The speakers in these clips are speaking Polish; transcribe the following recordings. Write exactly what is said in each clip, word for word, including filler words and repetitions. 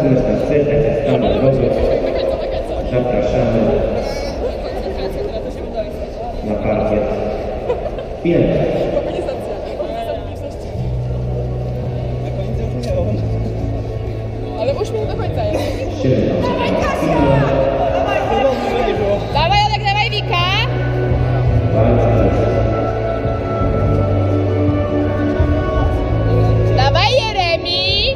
estafetę standardową zapraszamy na parkiet pierwszy. Ale uśmiech do końca jest. Dawaj, Kasia! Dawaj, Olek, dawaj, Wika! Dawaj, Jeremi!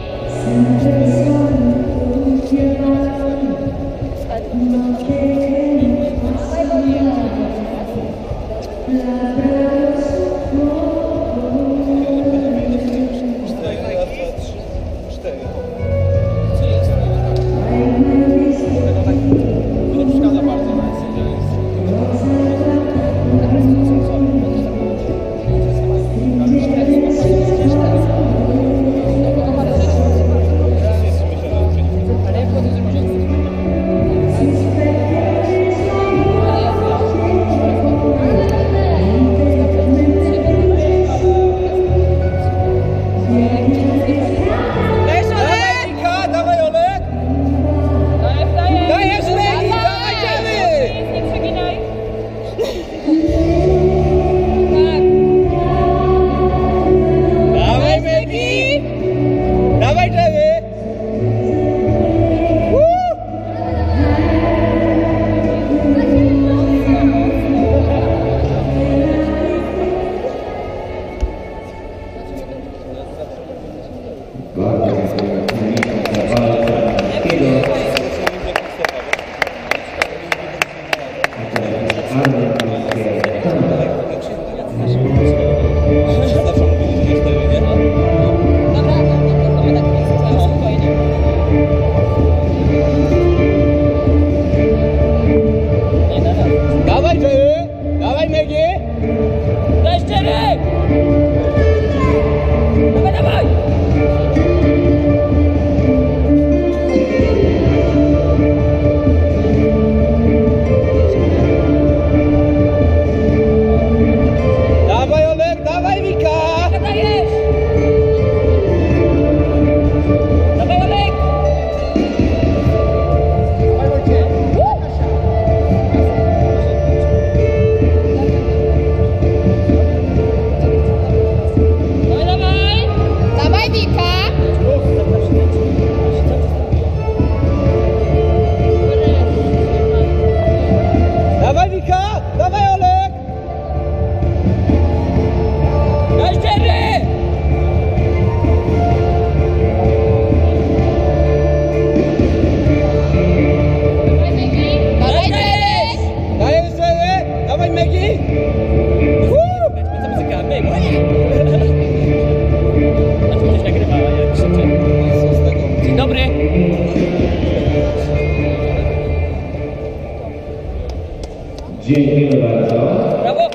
Dziękujemy bardzo. Brawo!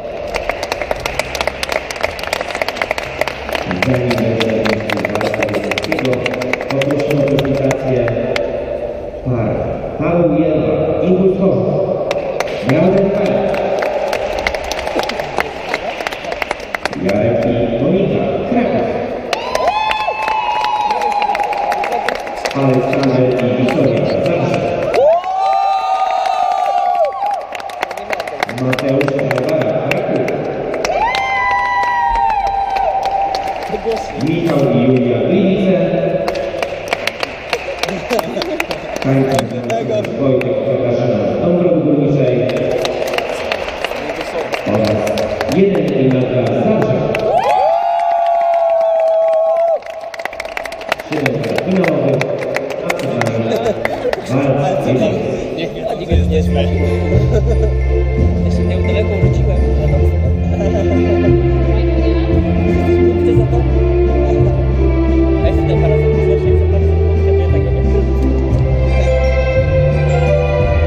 Zanim poprosimy o prezentację par Paweł Jelba, Impuls Chorzów, Brawo Kajak, Jarek i Monika, Kraków, Aleksander i Wiktoria, Zabrze, Mateusz Kowara, Kraków, Michał i Julia Gliwice, Kańczak Wojtek Katarzyna z Dąbrowy Górniczej oraz jeden kilometr z Zabrze. siedem finałowych, a finalnie walc jedyny. Niech mnie to nigdy nie śmieje. Jeszcze nie daleko wróciłem. Punkty za to? A jeszcze ten parę sekund, że się tak robię.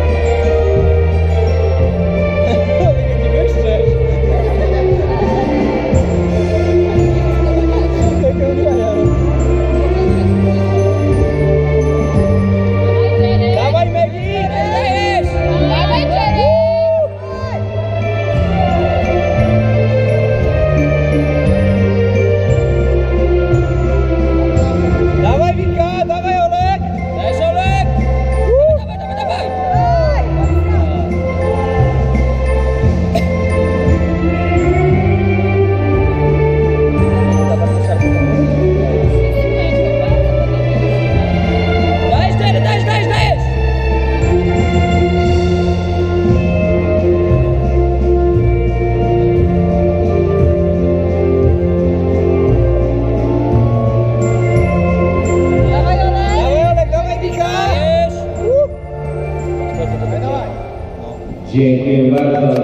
Dziękuję bardzo.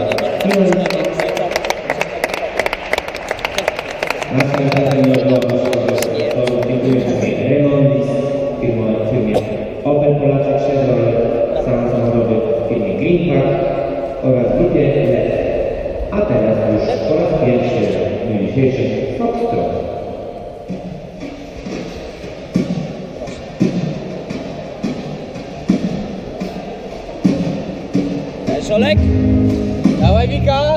Naszym zadaniem to dziękuję firmie Remontis, firmie Opel Polaczek Chevrolet, salon samochodowy w firmie Greenpark oraz grupie L E D. A teraz już po raz pierwszy w dniu dzisiejszym Foxtrot. Cześć Olek. Dawaj Wika.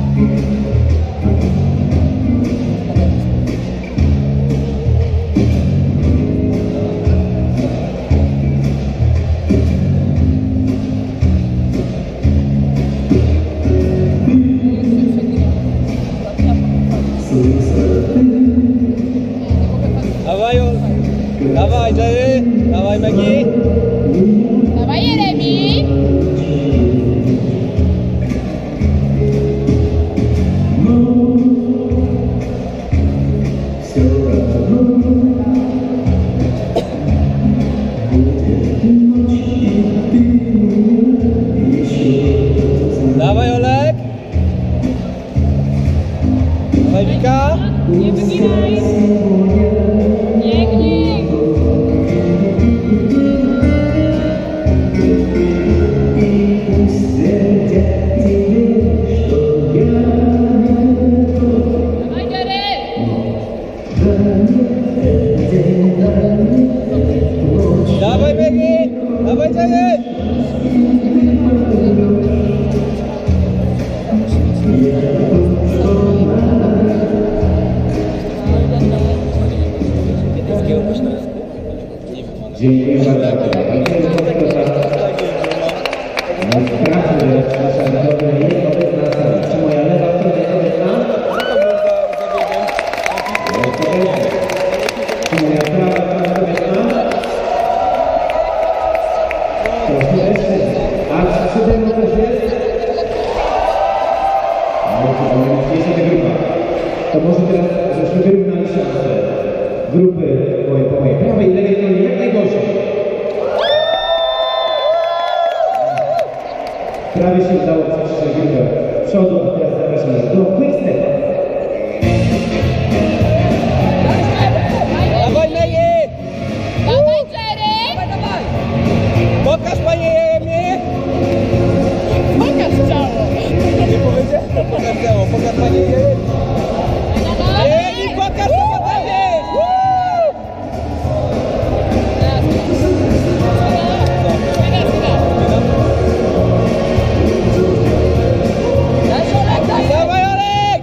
Dawaj, dawaj Jerry, dawaj Maggie. Dawaj Jeremi. Dawaj Olek. Dawaj Wika. Nie wyginaj. Biegnij. Dawaj Jerry. Dawaj Maggie. Dawaj Jerry. Dziękuję bardzo. Sprawdźmy, czy nasza dobra jest obecna na sali. Czy moja lewa strona jest obecna? Jest obecna. Czy moja prawa strona jest obecna? Proszę jeszcze. A czy przede mną też jest? No, to jest ta grupa. To może teraz, żeśmy wyrównali szansę grupy mojej, po mojej prawej i lewej stronie jak najgorszej. Prawie się udało przeczytać grupę w przodu, a teraz zapraszamy do Quickstepa. Dawaj Maggie. Dawaj Jerry. Pokaż panie Jeremy. Pokaż ciało. Nie powiedziałem. Pokaż ciało, pokaż panie Jeremy. Jeremy, pokaż to badanie. Dawaj Olek.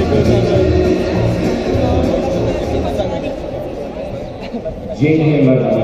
Dziękuję bardzo.